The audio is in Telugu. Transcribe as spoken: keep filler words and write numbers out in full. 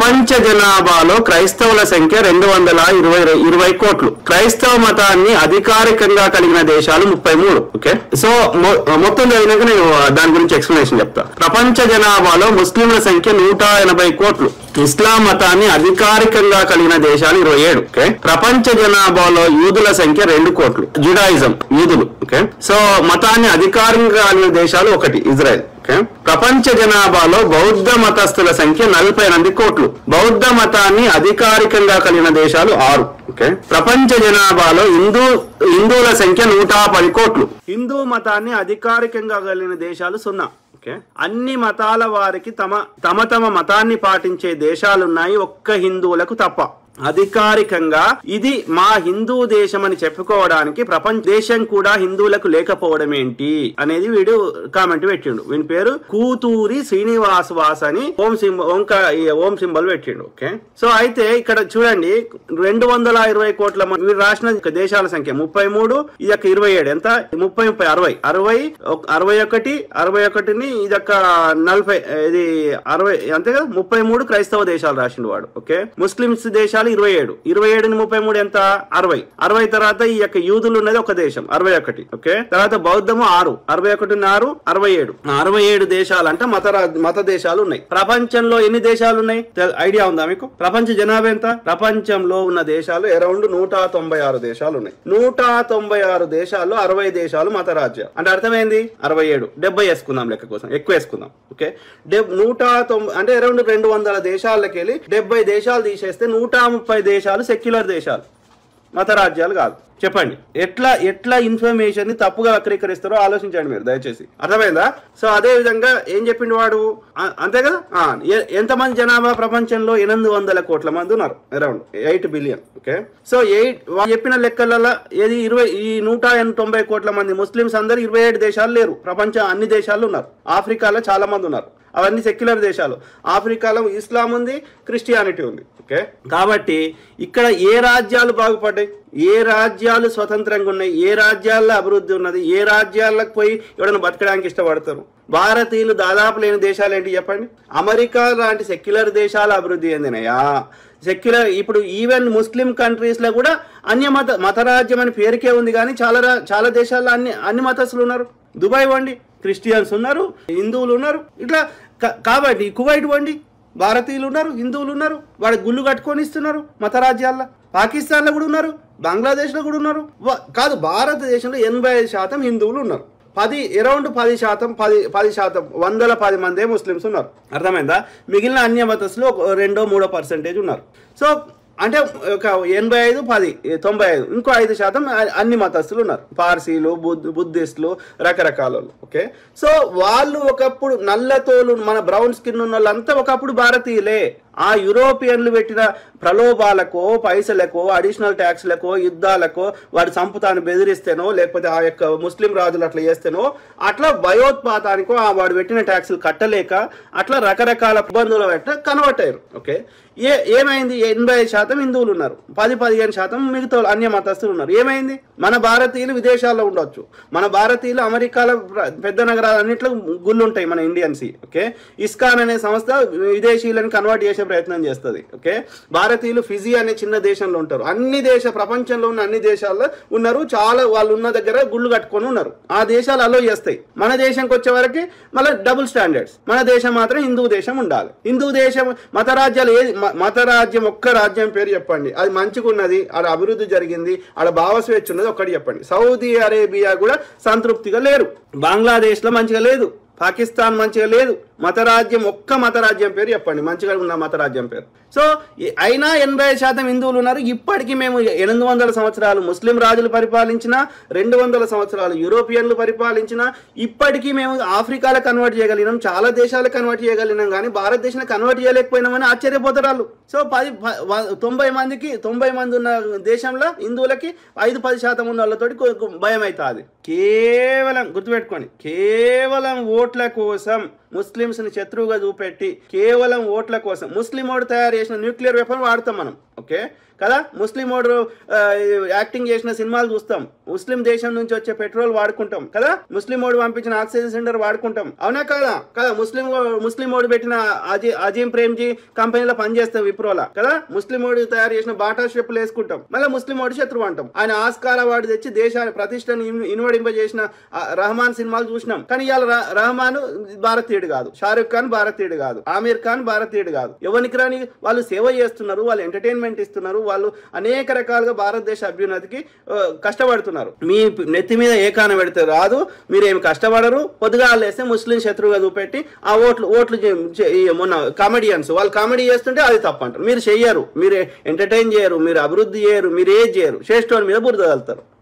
ప్రపంచ జనాభాలో క్రైస్తవుల సంఖ్య రెండు వందల ఇరవై ఇరవై కోట్లు. క్రైస్తవ మతాన్ని అధికారికంగా కలిగిన దేశాలు ముప్పై మూడు. ఓకే, సో మొత్తం చదివినాక నేను దాని గురించి ఎక్స్ప్లెనేషన్ చెప్తా. ప్రపంచ జనాభాలో ముస్లింల సంఖ్య నూట ఎనభై కోట్లు. ఇస్లాం మతాన్ని అధికారికంగా కలిగిన దేశాలు ఇరవై ఏడు. ఓకే, ప్రపంచ జనాభాలో యూదుల సంఖ్య రెండు కోట్లు. జుడాయిజం యూదులు. ఓకే, సో మతాన్ని అధికారికంగా కలిగిన దేశాలు ఒకటి, ఇజ్రాయెల్. ఓకే, ప్రపంచ జనాభాలో బౌద్ధ మతస్థుల సంఖ్య నలభై ఎనిమిది కోట్లు. బౌద్ధ మతాన్ని అధికారికంగా కలిగిన దేశాలు ఆరు. ఓకే, ప్రపంచ జనాభాలో హిందూ హిందువుల సంఖ్య నూట పది కోట్లు. హిందూ మతాన్ని అధికారికంగా కలిగిన దేశాలు సున్నా. ఓకే, అన్ని మతాల వారికి తమ తమ తమ మతాన్ని పాటించే దేశాలున్నాయి, ఒక్క హిందువులకు తప్ప. అధికారికంగా ఇది మా హిందూ దేశం అని చెప్పుకోవడానికి ప్రపంచ దేశం కూడా హిందువులకు లేకపోవడం ఏంటి అనేది వీడు కామెంట్ పెట్టిండు. వీని పేరు కూతూరి శ్రీనివాస్ వాస్ అని ఓం సింబల్ ఓం సింబల్ పెట్టిండు. ఓకే, సో అయితే ఇక్కడ చూడండి, రెండు వందల ఇరవై కోట్ల వీరు రాసిన దేశాల సంఖ్య ముప్పై మూడు, ఇది యొక్క ఇరవై ఏడు ఎంత, ముప్పై ముప్పై అరవై అరవై అరవై ఒకటి అరవై ఒకటిని ఇది యొక్క నలభై, ఇది అరవై అంతే కదా, ముప్పై మూడు క్రైస్తవ దేశాలు రాసిండు వాడు. ఓకే, ముస్లిమ్స్ దేశాలు ఇరవై ఏడు, ఇరవై ఏడుని ముప్పై మూడు ఎంత, అరవై. అరవై తర్వాత ఈ యొక్క యూదులు ఉన్నది ఒక దేశం, అరవై ఒకటి. ఓకే, తర్వాత బౌద్ధము ఆరు, అరవై ఒకటి ఆరు, అరవై ఏడు. అరవై ఏడు దేశాలు అంటే మత మత దేశాలు ఉన్నాయి. ప్రపంచంలో ఎన్ని దేశాలు ఉన్నాయి ఐడియా ఉందా మీకు? ప్రపంచ జనాభా ఎంత? ప్రపంచంలో ఉన్న దేశాలు అరౌండ్ నూట తొంభై ఆరు దేశాలు ఉన్నాయి. నూట తొంభై ఆరు దేశాల్లో అరవై దేశాలు మత రాజ్యాలు. అంటే అర్థమైంది, అరవై ఏడు డెబ్బై వేసుకుందాం లెక్క కోసం, ఎక్కువ వేసుకుందాం. ఓకే, నూట తొంభై అంటే అరౌండ్ రెండు వందల దేశాలకి వెళ్ళి డెబ్బై దేశాలు తీసేస్తే నూట ముప్పై దేశాలు సెక్యులర్ దేశాలు, మత రాజ్యాలు కాదు. చెప్పండి, ఎట్లా ఎట్లా ఇన్ఫర్మేషన్ ని తప్పుగా వక్రీకరిస్తారో ఆలోచించండి మీరు దయచేసి. అర్థమైందా? సో అదే విధంగా ఏం చెప్పిండు వాడు, అంతే కదా. ఎంతమంది జనాభా ప్రపంచంలో? ఎనిమిది వందల కోట్ల మంది ఉన్నారు, around eight billion. Okay, so eight చెప్పిన లెక్కలలో ఏది ఇరవై ఈ నూట తొంభై కోట్ల మంది ముస్లిమ్స్ అందరు ఇరవై ఏడు దేశాలు లేరు, ప్రపంచ అన్ని దేశాలు ఉన్నారు. ఆఫ్రికాలో చాలా మంది ఉన్నారు, అవన్నీ సెక్యులర్ దేశాలు. ఆఫ్రికాలో ఇస్లాం ఉంది, క్రిస్టియానిటీ ఉంది. ఓకే, కాబట్టి ఇక్కడ ఏ రాజ్యాలు బాగుపడ్డాయి, ఏ రాజ్యాలు స్వతంత్రంగా ఉన్నాయి, ఏ రాజ్యాల్లో అభివృద్ధి ఉన్నది, ఏ రాజ్యాలకు పోయి ఎవరైనా బతకడానికి ఇష్టపడతారు? భారతీయులు దాదాపు లేని దేశాలు ఏంటి చెప్పండి? అమెరికా లాంటి సెక్యులర్ దేశాలు అభివృద్ధి చెందినాయా? సెక్యులర్ ఇప్పుడు ఈవెన్ ముస్లిం కంట్రీస్ లో కూడా అన్య మత మతరాజ్యం అని పేరుకే ఉంది, కానీ చాలా చాలా దేశాల్లో అన్ని అన్ని మతస్థులు ఉన్నారు. దుబాయ్ వండి క్రిస్టియన్స్ ఉన్నారు, హిందువులు ఉన్నారు. ఇట్లా కాబట్టి కువైట్ వండి భారతీయులు ఉన్నారు, హిందువులు ఉన్నారు, వాడి గుళ్ళు కట్టుకొని ఇస్తున్నారు మత రాజ్యాల్లో. పాకిస్తాన్లో కూడా ఉన్నారు, బంగ్లాదేశ్లో కూడా ఉన్నారు. కాదు, భారతదేశంలో ఎనభై ఐదు శాతం హిందువులు ఉన్నారు, పది అరౌండ్ పది శాతం పది పది శాతం వందల పది మందే ముస్లిమ్స్ ఉన్నారు. అర్థమైందా? మిగిలిన అన్య మతస్థులు రెండో మూడో పర్సెంటేజ్ ఉన్నారు. సో అంటే ఒక ఎనభై ఐదు పది తొంభై ఐదు ఇంకో ఐదు శాతం అన్ని మతస్థులు ఉన్నారు, పార్సీలు, బుద్ధ బుద్ధిస్టులు, రకరకాల. ఓకే, సో వాళ్ళు ఒకప్పుడు నల్లతోలు మన బ్రౌన్ స్కిన్ ఉన్న వాళ్ళంతా ఒకప్పుడు భారతీయులే. ఆ యూరోపియన్లు పెట్టిన ప్రలోభాలకో పైసలకో అడిషనల్ ట్యాక్స్లకో యుద్ధాలకో వాడు సంపుతాన్ని బెదిరిస్తేనో లేకపోతే ఆ యొక్క ముస్లిం రాజులు అట్లా చేస్తేనో అట్లా భయోత్పాతానికో ఆ వాడు పెట్టిన ట్యాక్సులు కట్టలేక అట్లా రకరకాల ఇబ్బందులు పెట్ట కన్వర్ట్ అయ్యారు. ఓకే, ఏ ఏమైంది? ఎనభై ఐదు శాతం హిందువులు ఉన్నారు, పది పదిహేను శాతం మిగతా అన్య మతస్థులు ఉన్నారు. ఏమైంది? మన భారతీయులు విదేశాల్లో ఉండొచ్చు, మన భారతీయులు అమెరికాలో పెద్ద నగరాలన్నింటిలో గుళ్ళు ఉంటాయి మన ఇండియన్స్. ఓకే, ఇస్కాన్ అనే సంస్థ విదేశీయులను కన్వర్ట్ చేసే ప్రయత్నం చేస్తుంది. ఓకే, భారతీయులు ఫిజీ అనే చిన్న దేశంలో ఉంటారు. అన్ని దేశ ప్రపంచంలో ఉన్న అన్ని దేశాల్లో ఉన్నారు, చాలా వాళ్ళు ఉన్న దగ్గర గుళ్ళు కట్టుకొని ఉన్నారు. ఆ దేశాలు అలో చేస్తాయి. మన దేశంకి వచ్చే వరకు మళ్ళీ డబుల్ స్టాండర్డ్స్. మన దేశం మాత్రం హిందూ దేశం ఉండాలి. హిందూ దేశం మత రాజ్యాలు ఏది? మత రాజ్యం ఒక్క రాజ్యం పేరు చెప్పండి, అది మంచిగా ఉన్నది, ఆడ అభివృద్ధి జరిగింది, ఆడ భావస్వేచ్ఛ ఉన్నది ఒక్కటి చెప్పండి. సౌదీ అరేబియా కూడా సంతృప్తిగా లేరు, బంగ్లాదేశ్ లో మంచిగా లేదు, పాకిస్తాన్ మంచిగా లేదు. మతరాజ్యం ఒక్క మతరాజ్యం పేరు చెప్పండి మంచిగా ఉన్న మతరాజ్యం పేరు. సో అయినా ఎనభై శాతం హిందువులు ఉన్నారు. ఇప్పటికీ మేము ఎనిమిది వందల సంవత్సరాలు ముస్లిం రాజులు పరిపాలించిన, రెండు వందల సంవత్సరాలు యూరోపియన్లు పరిపాలించిన, ఇప్పటికీ మేము ఆఫ్రికాలో కన్వర్ట్ చేయగలిగినాం, చాలా దేశాలు కన్వర్ట్ చేయగలిగినాం, కానీ భారతదేశాన్ని కన్వర్ట్ చేయలేకపోయినామని ఆశ్చర్యపోతారు వాళ్ళు. సో పది తొంభై మందికి తొంభై మంది ఉన్న దేశంలో హిందువులకి ఐదు పది శాతం ఉన్న వాళ్ళతోటి భయం అవుతుంది. కేవలం గుర్తుపెట్టుకోండి, కేవలం ఓట్ల కోసం ముస్లింస్ ని శత్రువుగా చూపెట్టి కేవలం ఓట్ల కోసం ముస్లిం ఓటు తయారు చేసిన న్యూక్లియర్ వెపన్ వాడతాం మనం. ఓకే కదా. ముస్లిం ఓడు యాక్టింగ్ చేసిన సినిమాలు చూస్తాం, ముస్లిం దేశం నుంచి వచ్చే పెట్రోల్ వాడుకుంటాం కదా, ముస్లిం ఓడు పంపించిన ఆక్సిజన్ సిలిండర్ వాడుకుంటాం, అవునా కదా కదా. ముస్లిం ముస్లిం ఓడు పెట్టిన అజీ అజీం ప్రేమ్జీ కంపెనీలో పనిచేస్తాం విప్రోలా కదా. ముస్లిం ఓడి తయారు చేసిన బాటా షెప్పులు వేసుకుంటాం, మళ్ళీ ముస్లిం ఓడి శత్రువు అంటాం. ఆయన ఆస్కార్ అవార్డు తెచ్చి దేశాన్ని ప్రతిష్టను ఇనువడింపజేసిన రహమాన్ సినిమాలు చూసినాం. కానీ ఇవాళ రహమాన్ భారతీయుడు కాదు, షారుఖ్ ఖాన్ భారతీయుడు కాదు, ఆమీర్ ఖాన్ భారతీయుడు కాదు. ఎవరికి రాని వాళ్ళు సేవ చేస్తున్నారు, వాళ్ళు ఎంటర్టైన్మెంట్ ఇస్తున్నారు, వాళ్ళు అనేక రకాలుగా భారతదేశ అభ్యున్నతికి కష్టపడుతున్నారు. మీ నెత్తి మీద ఏ కాన పెడితే రాదు, మీరేమి కష్టపడరు. పొద్దుగా లేస్తే ముస్లిం శత్రువుగా చూపెట్టి ఆ ఓట్లు ఓట్లు మొన్న కామెడియన్స్ వాళ్ళు కామెడీ చేస్తుంటే అది తప్పంటారు. మీరు చెయ్యరు, మీరు ఎంటర్టైన్ చేయరు, మీరు అభివృద్ధి చేయరు, మీరు ఏది చేయరు, శ్రేష్ఠుని మీద బురద వెళ్తారు.